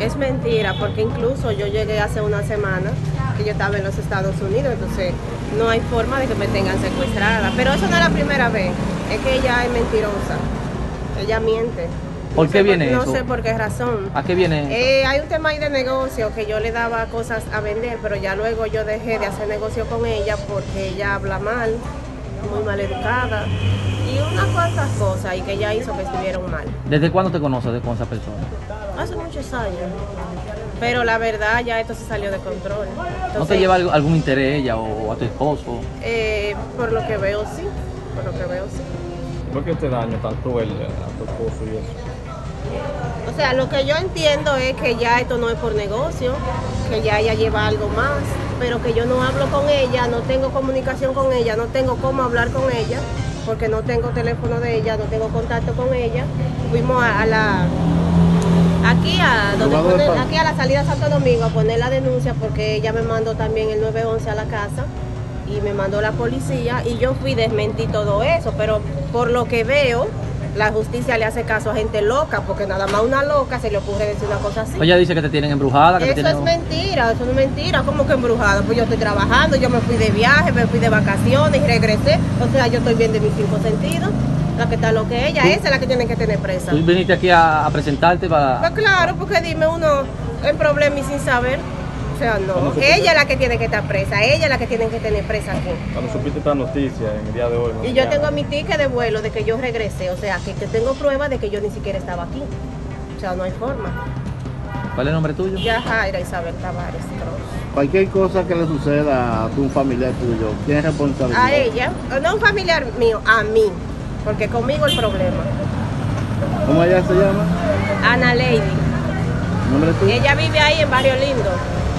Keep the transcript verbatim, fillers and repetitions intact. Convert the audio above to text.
Es mentira, porque incluso yo llegué hace una semana que yo estaba en los Estados Unidos, entonces no hay forma de que me tengan secuestrada. Pero eso no es la primera vez, es que ella es mentirosa, ella miente. ¿Por no qué sé viene por, eso? No sé por qué razón. ¿A qué viene eso? Eh, hay un tema ahí de negocio que yo le daba cosas a vender, pero ya luego yo dejé de hacer negocio con ella porque ella habla mal, muy mal educada y unas cuantas cosas y que ella hizo que estuvieron mal. ¿Desde cuándo te conoces con esa persona? Hace muchos años, pero la verdad ya esto se salió de control. Entonces, ¿No te lleva algún interés ella o a tu esposo? Eh, por lo que veo sí, por lo que veo sí. ¿Por qué te daña tanto él a tu esposo y eso? O sea, lo que yo entiendo es que ya esto no es por negocio, que ya ella lleva algo más, pero que yo no hablo con ella, no tengo comunicación con ella, no tengo cómo hablar con ella, porque no tengo teléfono de ella, no tengo contacto con ella. Fuimos a, a la aquí a donde poner, aquí a la salida de Santo Domingo a poner la denuncia porque ella me mandó también el nueve once a la casa y me mandó la policía y yo fui desmentí todo eso, pero por lo que veo la justicia le hace caso a gente loca, porque nada más una loca se le ocurre decir una cosa así. Ella dice que te tienen embrujada. Que eso te tienen... es mentira, eso no es mentira. ¿Cómo que embrujada? Pues yo estoy trabajando, yo me fui de viaje, me fui de vacaciones y regresé. O sea, yo estoy bien de mis cinco sentidos. La que está lo que ella, esa es la que tienen que tener presa. ¿Tú viniste aquí a, a presentarte para...? Pues claro, porque dime uno en problema y sin saber. O sea, no. Ella es la que tiene que estar presa, ella es la que tienen que tener presa aquí. Cuando supiste esta noticia en el día de hoy. Y yo tengo mi ticket de vuelo de que yo regresé, o sea, que, que tengo prueba de que yo ni siquiera estaba aquí. O sea, no hay forma. ¿Cuál es el nombre tuyo? Yajaira Isabel Tavares Cross. Cualquier cosa que le suceda a un familiar tuyo, ¿quién es responsable? A ella, no un familiar mío, a mí, porque conmigo el problema. ¿Cómo ella se llama? Ana Lady. ¿Nombre tuyo? Ella vive ahí en Barrio Lindo.